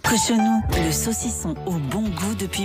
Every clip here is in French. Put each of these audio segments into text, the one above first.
Cochonou, le saucisson au bon goût depuis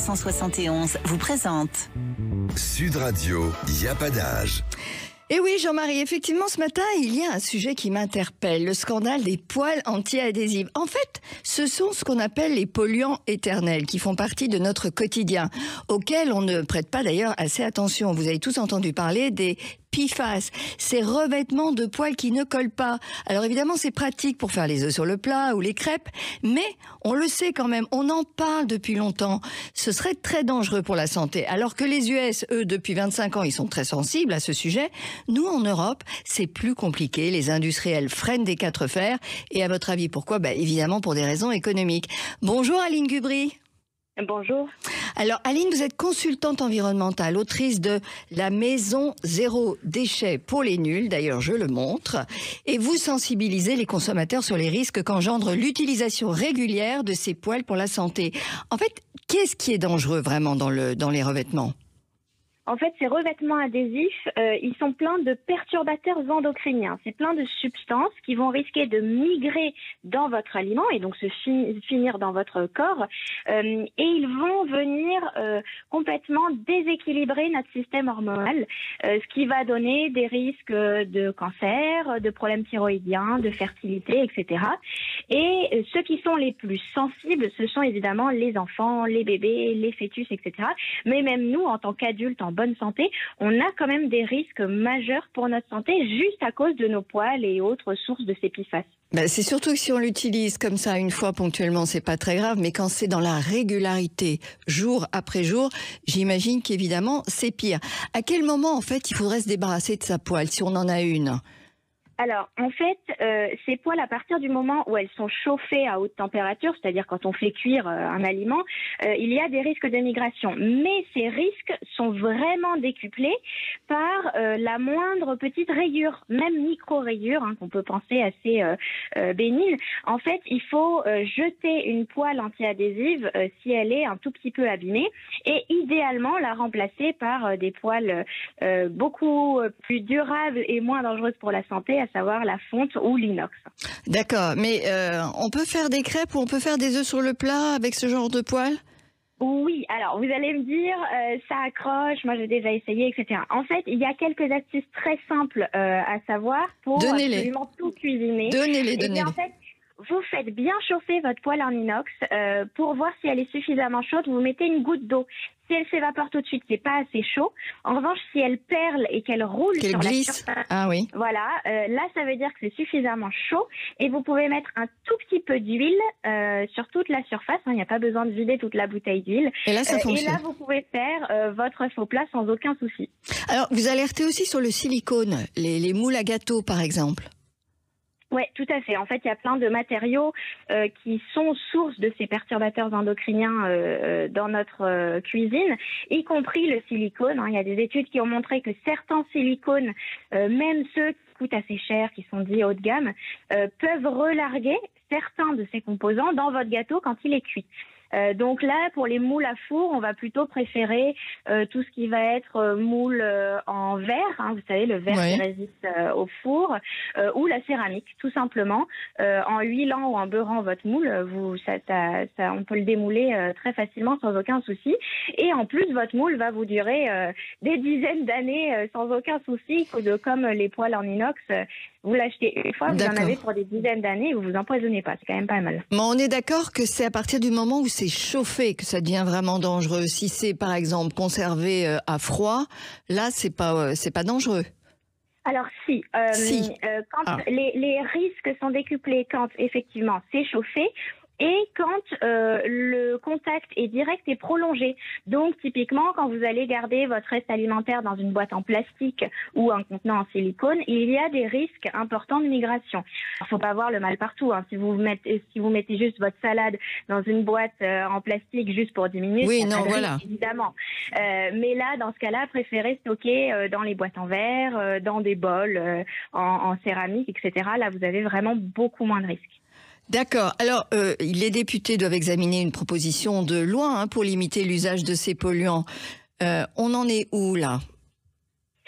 1971, vous présente Sud Radio, y a pas d'âge. Et oui, Jean-Marie, effectivement, ce matin, il y a un sujet qui m'interpelle, le scandale des poêles anti-adhésives. En fait, ce sont ce qu'on appelle les polluants éternels, qui font partie de notre quotidien, auxquels on ne prête pas d'ailleurs assez attention. Vous avez tous entendu parler des PFAS, ces revêtements de poêles qui ne collent pas. Alors évidemment, c'est pratique pour faire les œufs sur le plat ou les crêpes, mais on le sait quand même, on en parle depuis longtemps. Ce serait très dangereux pour la santé. Alors que les US, eux, depuis 25 ans, ils sont très sensibles à ce sujet. Nous, en Europe, c'est plus compliqué. Les industriels freinent des quatre fers. Et à votre avis, pourquoi ? Évidemment, pour des raisons économiques. Bonjour Aline Gubry. Bonjour. Alors Aline, vous êtes consultante environnementale, autrice de La maison zéro déchet pour les nuls, d'ailleurs je le montre, et vous sensibilisez les consommateurs sur les risques qu'engendre l'utilisation régulière de ces poêles pour la santé. En fait, qu'est-ce qui est dangereux vraiment dans les revêtements ? En fait, ces revêtements adhésifs, ils sont pleins de perturbateurs endocriniens. C'est plein de substances qui vont risquer de migrer dans votre aliment et donc se finir dans votre corps. Et ils vont venir complètement déséquilibrer notre système hormonal, ce qui va donner des risques de cancer, de problèmes thyroïdiens, de fertilité, etc. Et ceux qui sont les plus sensibles, ce sont évidemment les enfants, les bébés, les fœtus, etc. Mais même nous, en tant qu'adultes, en bonne santé, on a quand même des risques majeurs pour notre santé juste à cause de nos poêles et autres sources de ces PFAS. C'est surtout que si on l'utilise comme ça une fois ponctuellement, c'est pas très grave, mais quand c'est dans la régularité, jour après jour, j'imagine qu'évidemment c'est pire. À quel moment en fait il faudrait se débarrasser de sa poêle si on en a une ? Alors, en fait, ces poêles, à partir du moment où elles sont chauffées à haute température, c'est-à-dire quand on fait cuire un aliment, il y a des risques de migration. Mais ces risques sont vraiment décuplés par la moindre petite rayure, même micro-rayure, qu'on peut penser assez bénigne. En fait, il faut jeter une poêle anti-adhésive si elle est un tout petit peu abîmée et idéalement la remplacer par des poêles beaucoup plus durables et moins dangereuses pour la santé, à savoir la fonte ou l'inox. D'accord, mais on peut faire des crêpes ou on peut faire des œufs sur le plat avec ce genre de poêle ? Oui, alors vous allez me dire, ça accroche, moi j'ai déjà essayé, etc. En fait, il y a quelques astuces très simples à savoir pour absolument tout cuisiner. Donnez-les. En fait, vous faites bien chauffer votre poêle en inox pour voir si elle est suffisamment chaude. Vous mettez une goutte d'eau. Si elle s'évapore tout de suite, c'est pas assez chaud. En revanche, si elle perle et qu'elle roule sur la surface, voilà, là ça veut dire que c'est suffisamment chaud et vous pouvez mettre un tout petit peu d'huile sur toute la surface. Il n'y a pas besoin de vider toute la bouteille d'huile. Et là, ça fonctionne. Et là, vous pouvez faire votre faux plat sans aucun souci. Alors, vous alertez aussi sur le silicone, les moules à gâteau par exemple. Oui, tout à fait. En fait, il y a plein de matériaux qui sont source de ces perturbateurs endocriniens dans notre cuisine, y compris le silicone. Il y a des études qui ont montré que certains silicones, même ceux qui coûtent assez cher, qui sont dits haut de gamme, peuvent relarguer certains de ces composants dans votre gâteau quand il est cuit. Donc là, pour les moules à four, on va plutôt préférer tout ce qui va être moule en verre, vous savez, le verre qui résiste au four, ou la céramique, tout simplement. En huilant ou en beurrant votre moule, on peut le démouler très facilement sans aucun souci. Et en plus, votre moule va vous durer des dizaines d'années sans aucun souci, comme les poêles en inox. Vous l'achetez une fois, vous en avez pour des dizaines d'années et vous vous empoisonnez pas. C'est quand même pas mal. Mais on est d'accord que c'est à partir du moment où c'est chauffé que ça devient vraiment dangereux. Si c'est par exemple conservé à froid, là c'est pas dangereux. Alors quand les risques sont décuplés quand effectivement c'est chauffé. Et quand le contact est direct et prolongé. Donc, typiquement, quand vous allez garder votre reste alimentaire dans une boîte en plastique ou un contenant en silicone, il y a des risques importants de migration. Il ne faut pas avoir le mal partout. Si vous mettez juste votre salade dans une boîte en plastique juste pour 10 minutes, évidemment. Mais là, dans ce cas-là, préférez stocker dans les boîtes en verre, dans des bols en céramique, etc. Là, vous avez vraiment beaucoup moins de risques. D'accord. Alors, les députés doivent examiner une proposition de loi pour limiter l'usage de ces polluants. On en est où, là ?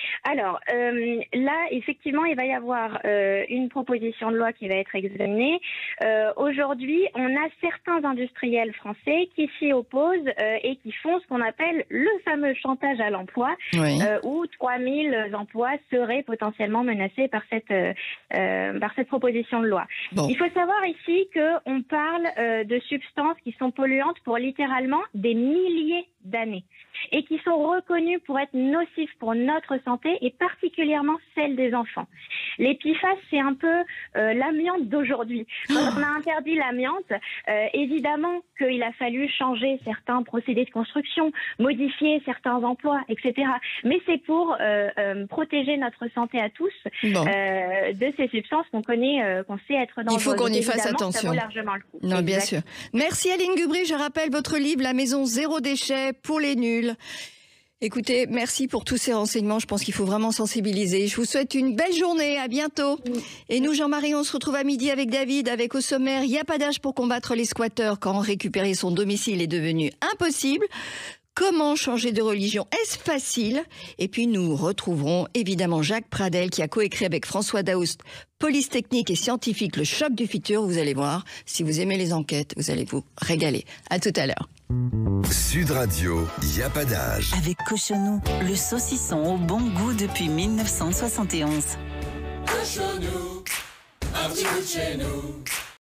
Alors, là, effectivement, il va y avoir une proposition de loi qui va être examinée. Aujourd'hui, on a certains industriels français qui s'y opposent et qui font ce qu'on appelle le fameux chantage à l'emploi, Oui. où 3000 emplois seraient potentiellement menacés par cette proposition de loi. Bon. Il faut savoir ici qu'on parle de substances qui sont polluantes pour littéralement des milliers d'années et qui sont reconnues pour être nocives pour notre santé et particulièrement celle des enfants. Les PFAS, c'est un peu l'amiante d'aujourd'hui. Quand on a interdit l'amiante, évidemment qu'il a fallu changer certains procédés de construction, modifier certains emplois, etc. Mais c'est pour protéger notre santé à tous de ces substances qu'on connaît, qu'on sait être dangereuses. Il faut qu'on y fasse Évidemment, attention. Ça vaut largement le coup. Non, bien Exact. sûr. Merci Aline Gubry. Je rappelle votre livre La maison zéro déchet pour les nuls. Écoutez, merci pour tous ces renseignements. Je pense qu'il faut vraiment sensibiliser. Je vous souhaite une belle journée. À bientôt. Et nous, Jean-Marie, on se retrouve à midi avec David, avec au sommaire, il n'y a pas d'âge pour combattre les squatteurs quand récupérer son domicile est devenu impossible. Comment changer de religion? Est-ce facile? Et puis nous retrouverons évidemment Jacques Pradel qui a coécrit avec François Daoust, Police technique et scientifique, le choc du futur. Vous allez voir, si vous aimez les enquêtes, vous allez vous régaler. À tout à l'heure. Sud Radio, il n'y a pas d'âge. Avec Cochonou, le saucisson au bon goût depuis 1971. Cochonou, un petit bout de chez nous.